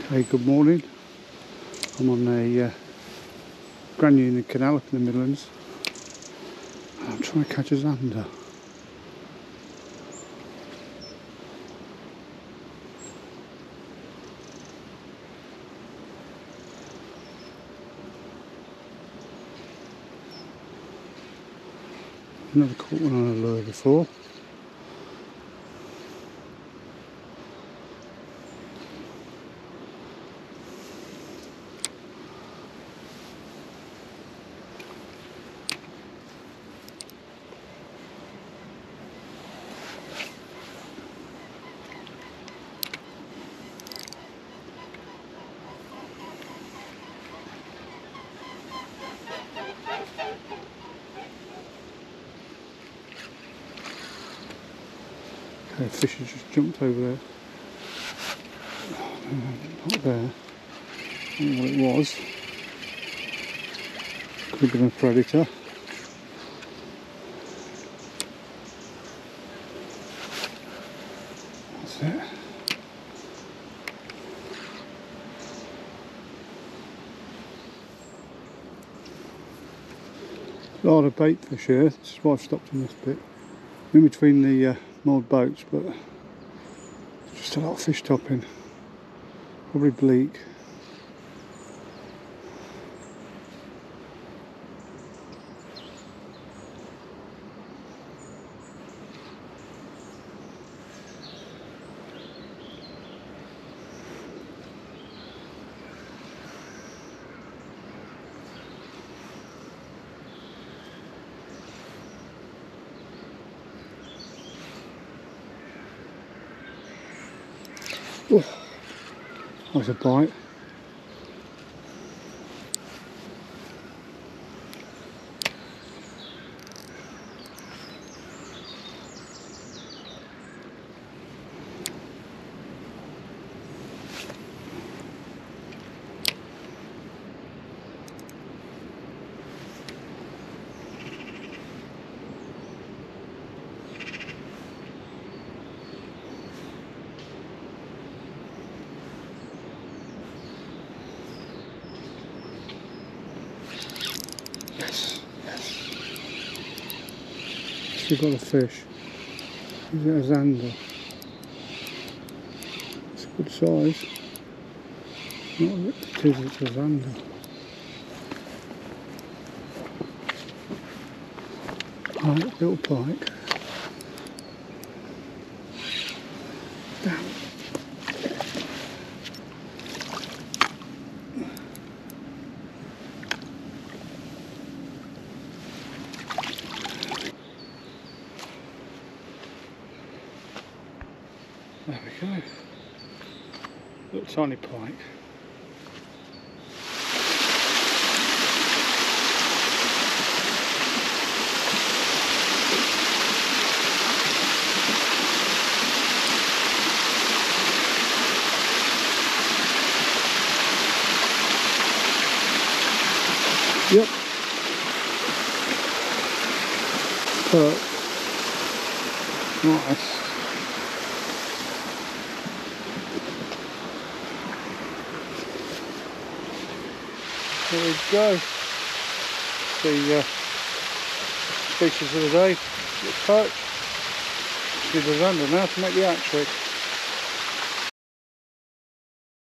Hey, good morning. I'm on the Grand Union Canal up in the Midlands. I'm trying to catch a zander. Never caught one on a lure before. Okay, a fish has just jumped over there. Not there. I don't know what it was. Could have been a predator. That's it. A lot of bait fish here. This is why I've stopped in this bit. In between the moored boats, but just a lot of fish topping. Probably bleak. Oh, that was a bite. Yes, yes. Still got a fish. Is it a zander? It's a good size. Not what it is, it's a zander. Right, little pike. Damn. There we go. Little tiny pike. Yep. Perch. Nice. There we go. The species of the day, perch. Do the zander now to make the hat trick.